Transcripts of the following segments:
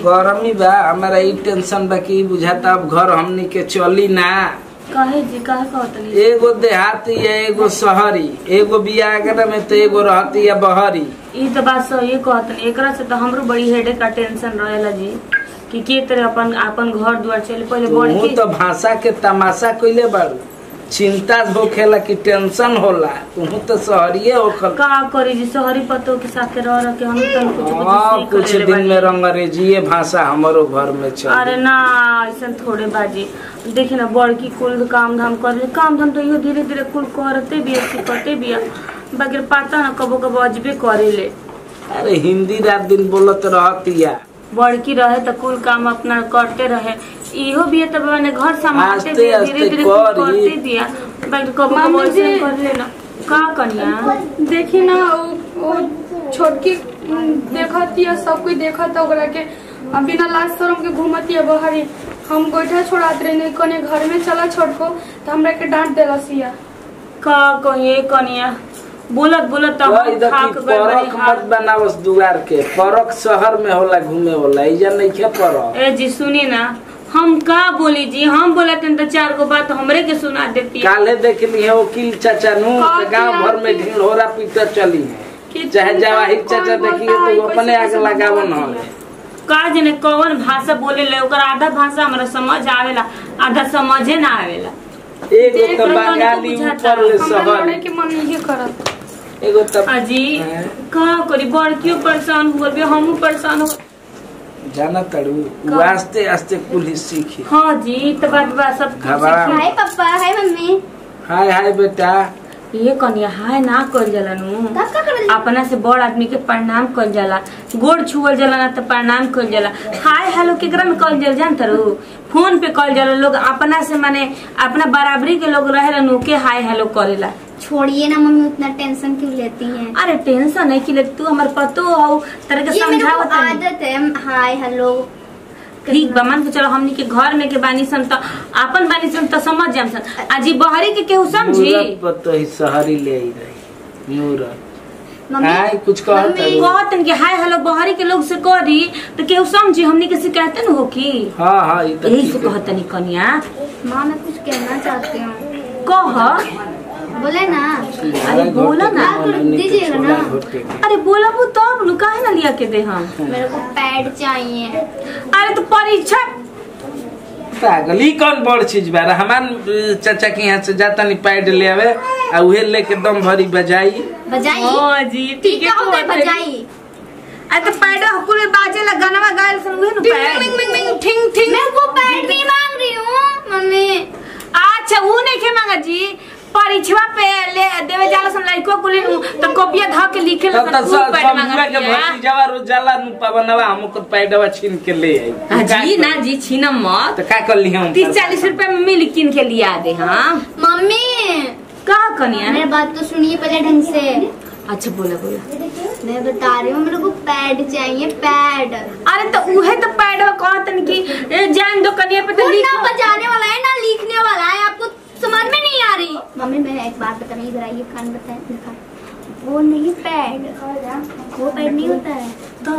गरमी बा हमारा ई टेंशन बा कि बुझाता अब घर हमनी के चली ना। काहे जी काहे कहतनी? एगो देहाती है एगो शहरी, एगो बियागरा में तो एगो रहती है बहरी। ई तो बात सही कहतनी। एकरा से तो हमरो बड़ी हेडेक का टेंशन रहेला जी कि के तरह अपन घर द्वार चले। पहले बड़ी तू तो भाषा के तमाशा कइले बारू, चिंता होखेला कि टेंशन होला। तू तो शहरिये होखल का करी जी, शहरी पतो के साथ रह के हम तो कुछ दिन में अंग्रेजीए भाषा हमारो घर में चल। अरे ना ऐसा थोड़े बाजी, देखी ना बड़की कुल काम धाम कर काम धाम तो यो धीरे धीरे कुल करते भी सीखते भी बगैर पता ना कबो कबो अजबे करे ले। अरे हिंदी रात दिन बोलत रहतिया, बड़की रहे तो कुल काम अपना करते रहे। इहो भी तो मैंने घर संभालते भी धीरे धीरे करते दिया बगैर कबो कबो ऐसे कर लेना। का कनिया देखी ना वो छोटकी देखती है, सब कोई देखता ओकरा के बिना लाज शरम के घूमती है बहरी। हम गोइठा छोड़ात रहे कने घर में चला छोटको तो हमरा के डांट देला सिया। का कहिए कनिया बोलत बोलत परख मत बनावस दुआर के, परख शहर में होला घूमे होला, इजा नहीं के परख। ए जी सुनी ना, हम का बोली जी, हम बोले तो चार गो बात हमरे के सुना देती है। काले देखली है वकील चाचा नु गांव भर में ढिंढोरा पीटर चली है, चाहे जवाहिर चाचा देखिए तो अपने आगे लगावन हो। का जने कौन भाषा बोले ले, ओकर आधा भाषा हमरा समझ आवेला आधा समझे ना आवेला। एगो तो बंगाली ऊपर ले शहर के मन ये करत, एगो तो अजी का करी बड़कियो परेशान हो गए हमहू परेशान हो जाना तड़ू आस्ते आस्ते कुल सीखी। हाँ जी तो बात बा सब। हाय पापा, हाय मम्मी। हाय हाय बेटा। ये कनिया हाय ना कल जाला नु, अपना से बड़ आदमी के प्रणाम कल जाला, गोड़ छुअल जाला ना तो प्रणाम कल जाला। हाय हेलो केकरा में कल जाला जानता रू, फोन पे कल जाला। लोग अपना से माने अपना बराबरी के लोग रहेला नु के हाय हेलो करेला। छोड़िए ना मम्मी, उतना टेंशन क्यों लेती हैं? अरे टेंशन नहीं कि ले, तू हमार पतो हो तरह के समझावत आदत है हाय हेलो। ठीक बा मान के चलो हमनी के घर में के बानी सन तो अपन बानी सन तो समझ जाम सन। आजी बहरी के केहू समझी पतो ही शहरी ले आई रही मूरत। मम्मी हाय कुछ कहतन कि हाय हेलो बहरी के लोग से करी तो केहू समझी, हमनी के शिकायत न हो की। हां हां यही से कहतनी कनिया। मां मैं कुछ कहना चाहती हूँ। कह बोले ना। अरे बोला ना, दीजिएगा ना। अरे बोला वो तब नु काहे ना लिया के दे हम। मेरे को पैड चाहिए। अरे तो परीक्षा पागली कौन बड़ चीज बा। हमान चाचा के यहाँ से जाता नहीं पैड ले आवे आ उहे लेके दम भरी बजाई हां जी ठीक है तो बजाई। अरे तो पैड पूरे बाजे ला गाना गायल सन उहे नु पैड मिंग मिंग मिंग ठिंग ठिंग। मैं वो पैड नहीं मांग रही हूँ मम्मी। अच्छा वो नहीं के मांगा जी, परीक्षा पे ले देवे जाला सन लाइको कुली तो कॉपिया ध के लिखे ला सन खूब पैड मांगा के भर्ती जवा रोज जाला नु पवनवा हमको पैडवा छीन के ले आई। जी ना जी छीना मत, तो का कर ली हम 30-40 रुपए में मिल किन के लिया दे। हां मम्मी का कनिया मेरी बात तो सुनिए पहले ढंग से। अच्छा बोला बोला। मैं बता रही हूँ मेरे को पैड चाहिए पैड। अरे तो उहे तो पैडवा कहतन कि जान दो कनिया पे तो ना बजाने वाला है ना लिखने वाला है, आपको समझ में नहीं आ रही। मम्मी मैं एक बात बताना, इधर आइए कान बताए। वो नहीं पैड, वो पैड नहीं होता है तो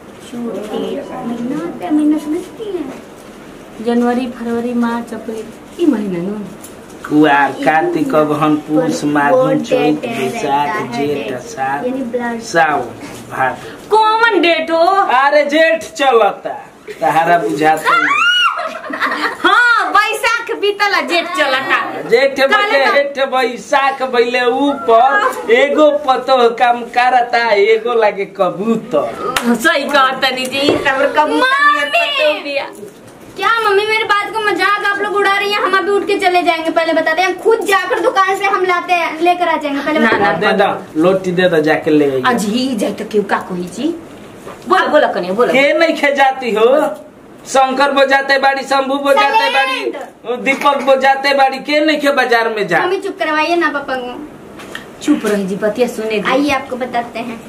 महीना होता है, महीना समझती है? जनवरी फरवरी मार्च अप्रैल ई महीना नु कुआर कार्तिक अगहन पूस माघ चैत बैसाख जेठ आषाढ़ सावन भादो। कौन डेट हो? अरे जेठ चलता तहारा बुझाता नहीं। हाँ बैसाख बीतला जेठ चलता। जेठ बजे हेठ बैसाख बैले ऊपर एगो पतो काम करता एगो लागे कबूतर। सही कहतनी जी तबर कबूतर पतो बिया। क्या मम्मी मेरी बात को मजाक आप लोग उड़ा रही हैं? हम अभी उठ के चले जाएंगे, पहले बताते हैं। खुद जाकर दुकान से हम लाते हैं लेकर आ जाएंगे। पहले ना दे दो लोटी दे दो जाके ले आई। अजी जाए तो क्यों का कोई जी बोला बोला कने बोला के नहीं खे जाती हो। शंकर बजाते बाड़ी, शंभू बजाते बाड़ी, दीपक बजाते बाड़ी, के नहीं के बाजार में जा। मम्मी चुप करवाइए ना पापा को। चुप रही जी बतिया सुने। आइए आपको बताते हैं।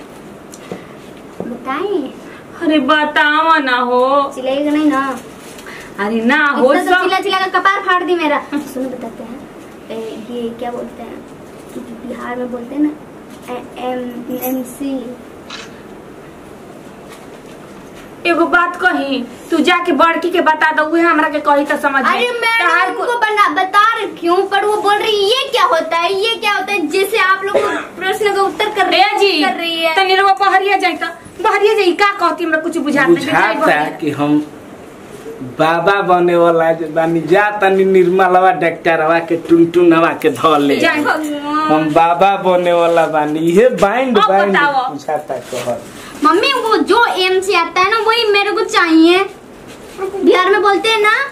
बताइए। अरे बतावा ना हो। चिल्लाइएगा नहीं ना। अरे ना हो तो चिल्ला चिल्ला का कपार फाड़ दी मेरा। सुनो बताते हैं, ये क्या बोलते हैं बिहार में बोलते हैं ना MC एगो बात कही, तू जाके बड़की के बता दो, उहे हमरा के कही तो समझ। अरे मैं उनको बता रही हूँ, पर वो बोल रही ये क्या होता है, ये क्या होता है, जैसे आप लोग प्रश्न का उत्तर कर रही है। तनी रो बहरिया जाई त बहरिया जाई का कहती, हमरा कुछ बुझात नहीं कि हम बाबा बने वाला बानी, जा तनी निर्मलवा डॉक्टरवा के टुनटुनवा के धले, हम बाबा बने वाला बानी। ये बाइंड पूछाता कहर। मम्मी वो जो एम से आता है ना वही मेरे को चाहिए, बिहार में बोलते हैं ना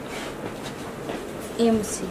एम से।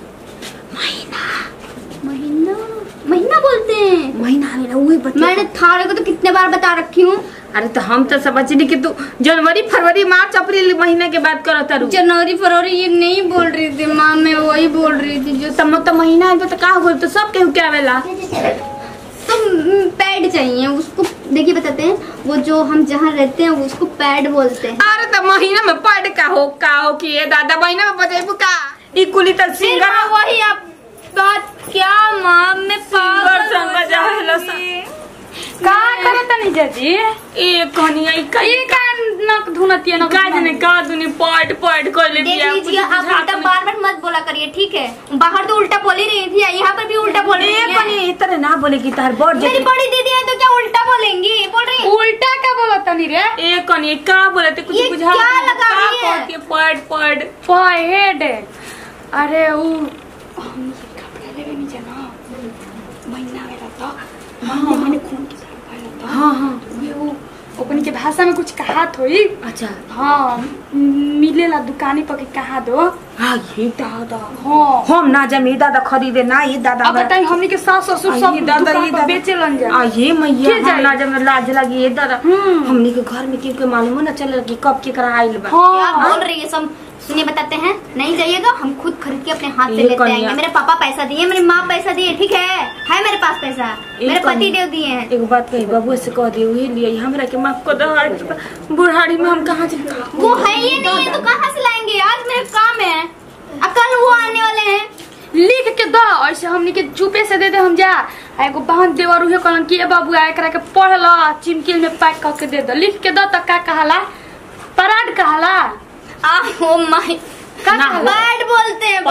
महीना बोलते हैं। महीना वही बता, मैंने थारे को तो कितने बार बता रखी हूँ। अरे तो हम तो समझनी कि तू जनवरी फरवरी मार्च अप्रैल महीने के बात करत तारू। जनवरी फरवरी ये नहीं बोल रही थी माँ, मैं वही बोल रही थी जो तो महीना है तो का हो, तो सब केहू क्या वेला। तो पैड चाहिए उसको, देखिए बताते हैं, वो जो हम जहाँ रहते हैं उसको पैड बोलते हैं। अरे तो महीना में पैड का हो कि ये दादा महीना में बजेबू का ई कुली त सिंगर वही आप बात क्या माँ में सिंगर संग जाहला का करत नहीं जाजी ए कनिया ई का नक धुनतिया न का जने का दुनी पैड कर ले दिया। देख लीजिए आप उल्टा बार-बार मत बोला करिए, ठीक है। बाहर तो उल्टा बोल ही रही थी, यहाँ पर भी उल्टा बोल रही है। कनी इतने ना बोले कि तार बड़ मेरी बड़ी दीदी है तो क्या उल्टा बोलेंगी, बोल रही उल्टा का बोलत नहीं रे। ए कनी का बोलते कुछ ये बुझा क्या लगा रही है? पैड अरे वो हम कपड़ा लेवे नहीं जाना महीना में रहता। हाँ मैंने खून की तरह पहना था। हाँ वो ओपन के भाषा में कुछ कहा थोड़ी। अच्छा हाँ मिलेला दुकानी पर के कहा दो। हाँ ये दादा हाँ हम ना जमी दादा खरीदे ना, ये दादा अब बताइए हमनी के सास ससुर सब दुकान पर बेचे लन जा। ये मैया ना जब लाज लगी ये दादा, हमनी के घर में क्योंकि मालूम ना चल कि कब के करा आइल बा। क्या बोल रही है सब सुनिए, बताते हैं नहीं जाइएगा, हम खुद खरीद के अपने हाथ से लेते आएंगे। मेरे पापा पैसा दिए, मेरी माँ पैसा दिए, ठीक है मेरे पास पैसा, मेरे पति देव दिए हैं। एक बात कही बाबू से कह दिए वही लिए हमरा के माफ कर दो, बुढ़ाड़ी में हम कहाँ से वो है ये नहीं है तो कहाँ से लाएंगे, आज मेरे काम है, कल वो आने वाले हैं। लिख के दो ऐसे हमनी के चुपे से दे दे हम जा। एगो बहन देवर उहे कहलन कि ए बाबू आए करा के पढ़ ला, चिमकिल में पैक करके दे दो, लिख के दो। तो का कहला पराड कहला ओ माय पैड बोलते हैं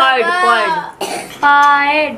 पैड।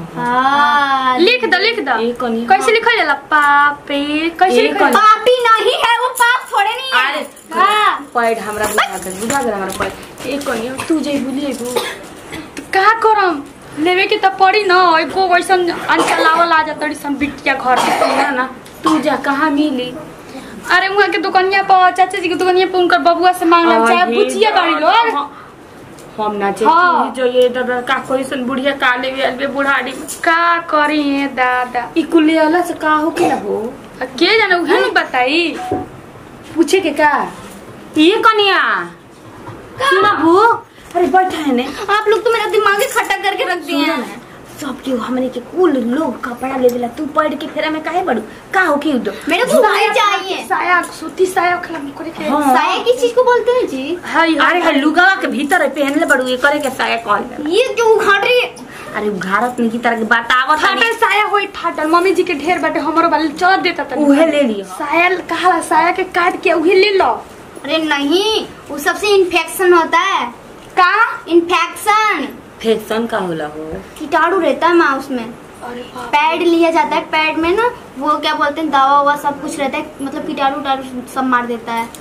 हाँ लिख दो कैसे लिखा जाला पापे, कैसे पापी नहीं है वो, पाप थोड़े नहीं है। अरे पैड हमरा बुझा गया हमरा पैड। एक कनिया तू जई बुलिएबू का करम लेवे के त पड़ी न, एको वैसन अंचलावल आ जातड़ी सन बिटिया घर में ना। तू जा कहाँ मिली? अरे वहाँ के दुकानिया पर, चाचा जी के दुकानिया पर उनकर बबुआ से मांगना चाहे पूछिए गाड़ी लोग। हम ना चाहिए जो ये दादा का कोई सन बुढ़िया का ले बुढ़ाड़ी का करी है दादा ई कुले वाला से का हो के ना हो के जाने उहे न बताई, पूछे के का ये कनिया सुना भू। अरे बैठा है ने, आप लोग तो मेरा दिमाग खट्टा करके रख दिए हैं। सब के हमने के कुल लोग कपड़ा ले देला, तू पढ़ के फेरा में काहे बड़ू का हो के दो। मेरे को साया चाहिए, साया सूती साया खलम करे के। साया किस चीज को बोलते हैं जी? अरे लुगा के भीतर पहन ले बड़ू, ये करे के साया कहल। ये जो उघाड़ रही है, अरे उघाड़त नहीं की तरह बतावत फाटल साया होई फाटल। मम्मी जी के ढेर बाटे, हमरो वाले चल देता त उहे ले लियो। साया कहला साया के काट के उहे ले लो। अरे नहीं वो सबसे इन्फेक्शन होता है। का इन्फेक्शन का होला हो, कीटाणु रहता है माँ उसमें। अरे पैड लिया जाता है, पैड में ना वो क्या बोलते हैं दवा ववा सब कुछ रहता है, मतलब कीटाणु सब मार देता है।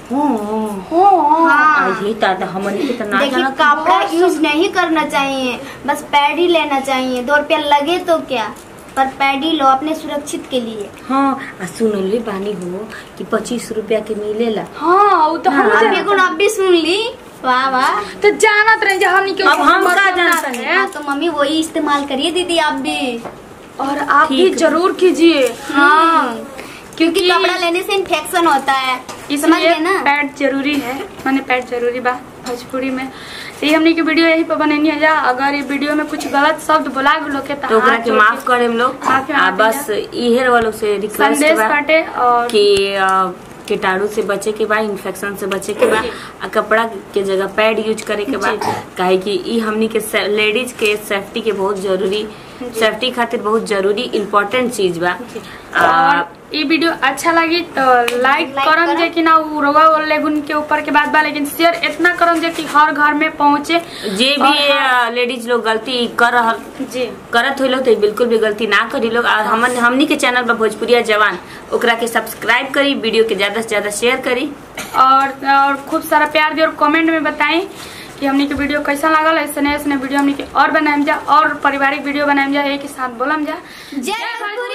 हाँ ये दादा हमने के तना देखिए कपड़ा यूज नहीं करना चाहिए, बस पैड ही लेना चाहिए। 2 रुपया लगे तो क्या, पर पैड ही लो अपने सुरक्षित के लिए। हाँ सुनले बानी हो कि 25 रुपया के मिलेला। हाँ वो तो आप भी सुन ली। वाह वाह, तो जानत रहे हमनी के। अब हम का जानते हैं, तो मम्मी वही इस्तेमाल करिए दीदी आप भी, और आप भी जरूर कीजिए। हाँ क्योंकि कपड़ा लेने से इन्फेक्शन होता है, समझ गए ना। पैड जरूरी है, मैंने पैड जरूरी बा भोजपुरी में। ये हमने की वीडियो यही पर बनेनी है। अगर ये वीडियो में कुछ गलत शब्द बोला गलो के तो ओकरा के माफ करे हम लोग। बस इहे वालों से रिक्वेस्ट बाटे कि कीटाणु से बचे के बाद, इन्फेक्शन से बचे के बाद कपड़ा के जगह पैड यूज करे के बाद, काहे कि ई हमनी के लेडीज के सेफ्टी के बहुत जरूरी, सेफ्टी खातिर बहुत जरूरी इम्पोर्टेंट चीज बा। ये वीडियो अच्छा लगी तो लाइक करम जे कि ना रोवा लेगुन के ऊपर के बात बा, लेकिन शेयर इतना करम जे कि हर घर में पहुँचे। जे भी लेडीज लोग गलती कर जी करत हुई लोग तो बिल्कुल भी गलती ना करी लोग। और हमनी के चैनल पर भोजपुरिया जवान ओकरा के सब्सक्राइब करी, वीडियो के ज्यादा से ज्यादा शेयर करी और खूब सारा प्यार दी और कमेंट में बताएं कि हमनी के वीडियो कैसा लागल। ऐसे वीडियो हमनी के और बनाएम जा और पारिवारिक वीडियो बनाएम जा, एक साथ बोलम जा। जय